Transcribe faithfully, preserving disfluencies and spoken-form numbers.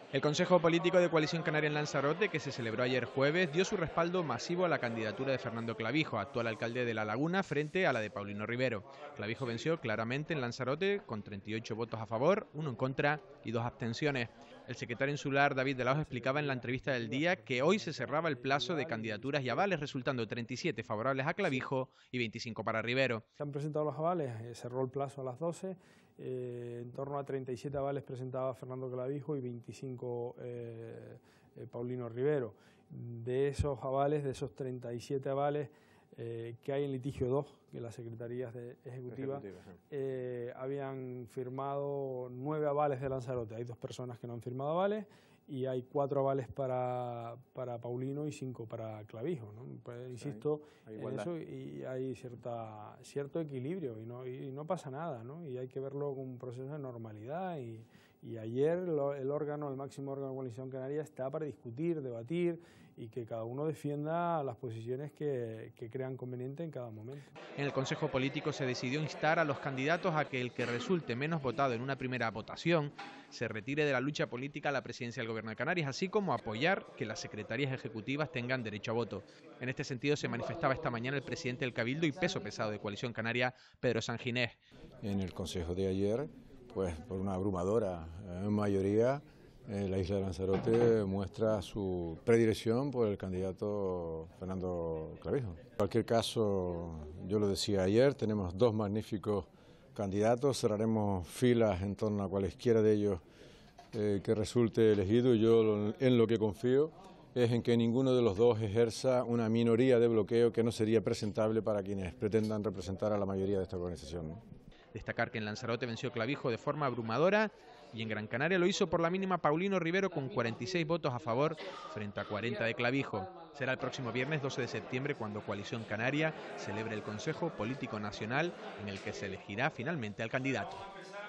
El Consejo Político de Coalición Canaria en Lanzarote, que se celebró ayer jueves, dio su respaldo masivo a la candidatura de Fernando Clavijo, actual alcalde de La Laguna, frente a la de Paulino Rivero. Clavijo venció claramente en Lanzarote con treinta y ocho votos a favor, uno en contra y dos abstenciones. El secretario insular David de Laos explicaba en la entrevista del día que hoy se cerraba el plazo de candidaturas y avales, resultando treinta y siete favorables a Clavijo y veinticinco para Rivero. Se han presentado los avales, eh, cerró el plazo a las doce, eh, en torno a treinta y siete avales presentaba Fernando Clavijo y veinticinco eh, eh, Paulino Rivero. De esos avales, de esos treinta y siete avales, eh, que hay en litigio dos, que las secretarías de ejecutiva, Ejecutiva sí. eh, habían firmado nueve avales de Lanzarote. Hay dos personas que no han firmado avales y hay cuatro avales para, para Paulino y cinco para Clavijo, ¿no? Pues, insisto sí, en eso y hay cierta, cierto equilibrio y no, y no pasa nada, ¿no? Y hay que verlo como un proceso de normalidad y, y ayer lo, el órgano, el máximo órgano de Coalición Canaria está para discutir, debatir y que cada uno defienda las posiciones que, que crean conveniente en cada momento. En el Consejo Político se decidió instar a los candidatos a que el que resulte menos votado en una primera votación se retire de la lucha política a la presidencia del Gobierno de Canarias, así como apoyar que las secretarías ejecutivas tengan derecho a voto. En este sentido se manifestaba esta mañana el presidente del Cabildo y peso pesado de Coalición Canaria, Pedro Sanginés. En el Consejo de ayer, pues por una abrumadora eh, mayoría, eh, la isla de Lanzarote muestra su predilección por el candidato Fernando Clavijo. En cualquier caso, yo lo decía ayer, tenemos dos magníficos candidatos, cerraremos filas en torno a cualesquiera de ellos eh, que resulte elegido y yo en lo que confío es en que ninguno de los dos ejerza una minoría de bloqueo que no sería presentable para quienes pretendan representar a la mayoría de esta organización, ¿no? Destacar que en Lanzarote venció Clavijo de forma abrumadora y en Gran Canaria lo hizo por la mínima Paulino Rivero con cuarenta y seis votos a favor frente a cuarenta de Clavijo. Será el próximo viernes doce de septiembre cuando Coalición Canaria celebre el Consejo Político Nacional en el que se elegirá finalmente al candidato.